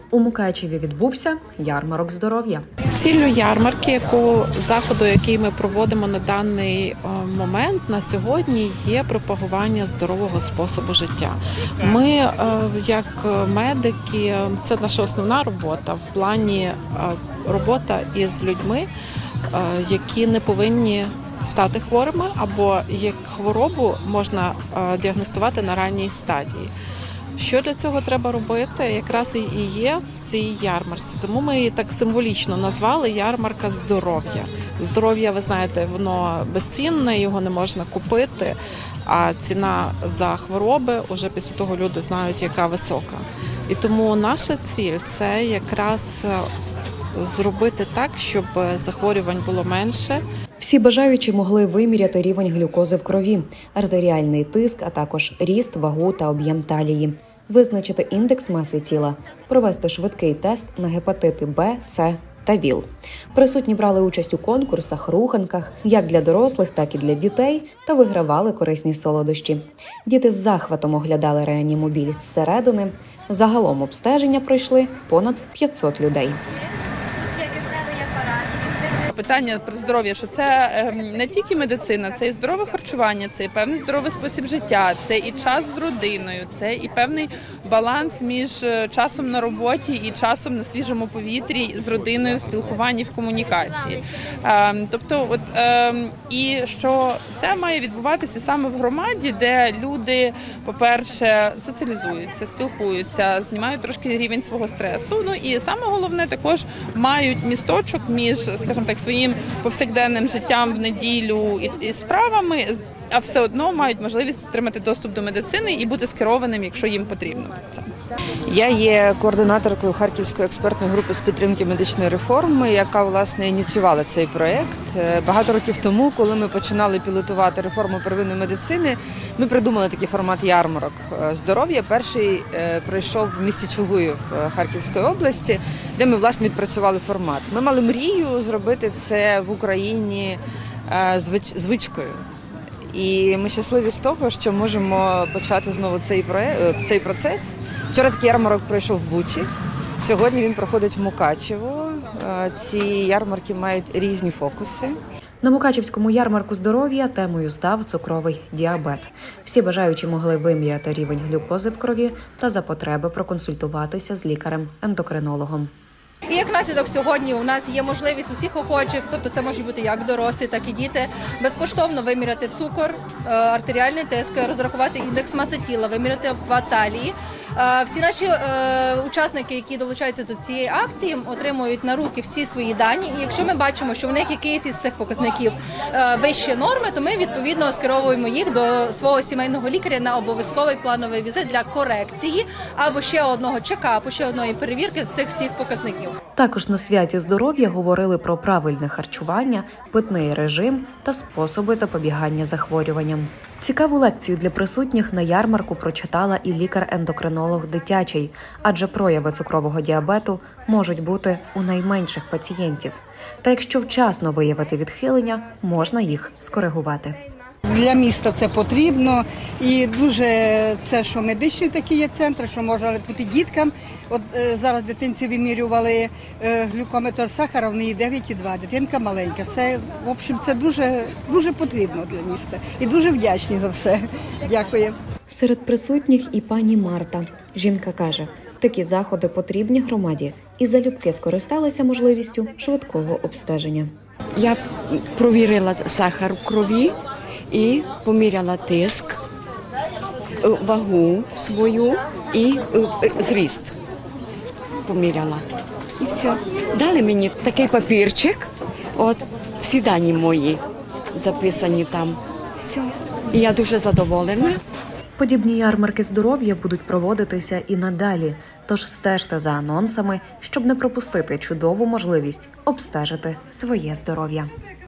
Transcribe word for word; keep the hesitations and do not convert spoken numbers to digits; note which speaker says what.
Speaker 1: У Мукачеві відбувся ярмарок здоров'я.
Speaker 2: Ціллю ярмарки, яку заходу, який ми проводимо на даний момент, на сьогодні є пропагування здорового способу життя. Ми, як медики, це наша основна робота в плані робота із людьми, які не повинні стати хворими, або як хворобу можна діагностувати на ранній стадії. Що для цього треба робити, якраз і є в цій ярмарці. Тому ми її так символічно назвали «Ярмарка здоров'я». Здоров'я, ви знаєте, воно безцінне, його не можна купити, а ціна за хвороби, вже після того люди знають, яка висока. І тому наша ціль – це якраз зробити так, щоб захворювань було менше.
Speaker 1: Всі бажаючі могли виміряти рівень глюкози в крові, артеріальний тиск, а також ріст, вагу та об'єм талії, визначити індекс маси тіла, провести швидкий тест на гепатити Б, С та ВІЛ. Присутні брали участь у конкурсах, руханках, як для дорослих, так і для дітей, та вигравали корисні солодощі. Діти з захватом оглядали реанімобіль зсередини. Загалом обстеження пройшли понад п'ятсот людей.
Speaker 3: Питання про здоров'я, що це не тільки медицина, це і здорове харчування, це і певний здоровий спосіб життя, це і час з родиною, це і певний баланс між часом на роботі і часом на свіжому повітрі з родиною, в спілкуванні, в комунікації. Тобто, от і що це має відбуватися саме в громаді, де люди, по-перше, соціалізуються, спілкуються, знімають трошки рівень свого стресу. Ну і саме головне, також мають місточок між, скажімо так, своїм повсякденним життям в неділю і, і справами, а все одно мають можливість отримати доступ до медицини і бути скерованим, якщо їм потрібно це.
Speaker 4: Я є координаторкою Харківської експертної групи з підтримки медичної реформи, яка, власне, ініціювала цей проєкт. Багато років тому, коли ми починали пілотувати реформу первинної медицини, ми придумали такий формат ярмарок здоров'я. Перший пройшов в місті Чугуїв Харківської області, де ми, власне, відпрацювали формат. Ми мали мрію зробити це в Україні звичкою. І ми щасливі з того, що можемо почати знову цей, проект, цей процес. Вчора такий ярмарок пройшов в Бучі, сьогодні він проходить в Мукачево. Ці ярмарки мають різні фокуси.
Speaker 1: На Мукачевському ярмарку здоров'я темою став цукровий діабет. Всі бажаючі могли виміряти рівень глюкози в крові та за потреби проконсультуватися з лікарем-ендокринологом.
Speaker 5: І як наслідок сьогодні у нас є можливість усіх охочих, тобто це можуть бути як дорослі, так і діти, безкоштовно виміряти цукор, артеріальний тиск, розрахувати індекс маси тіла, виміряти обхват талії. Всі наші учасники, які долучаються до цієї акції, отримують на руки всі свої дані. І якщо ми бачимо, що в них якийсь із цих показників вище норми, то ми відповідно скеровуємо їх до свого сімейного лікаря на обов'язковий плановий візит для корекції або ще одного чекапу, ще одної перевірки з цих всіх показників.
Speaker 1: Також на святі здоров'я говорили про правильне харчування, питний режим та способи запобігання захворюванням. Цікаву лекцію для присутніх на ярмарку прочитала і лікар-ендокринолог дитячий, адже прояви цукрового діабету можуть бути у найменших пацієнтів. Та якщо вчасно виявити відхилення, можна їх скоригувати.
Speaker 6: Для міста це потрібно і дуже це, що медичні такі є центри, що можна тут і діткам. От е, зараз дитинці вимірювали е, глюкометр сахара, в неї дев'ять і два, дитинка маленька. Це, в общем, це дуже, дуже потрібно для міста і дуже вдячні за все. Дякую.
Speaker 1: Серед присутніх і пані Марта. Жінка каже, такі заходи потрібні громаді і залюбки скористалися можливістю швидкого обстеження.
Speaker 7: Я провірила сахар в крові і поміряла тиск, вагу свою і зріст поміряла. І все. Дали мені такий папірчик, от всі дані мої записані там. Все. І я дуже задоволена.
Speaker 1: Подібні ярмарки здоров'я будуть проводитися і надалі, тож стежте за анонсами, щоб не пропустити чудову можливість обстежити своє здоров'я.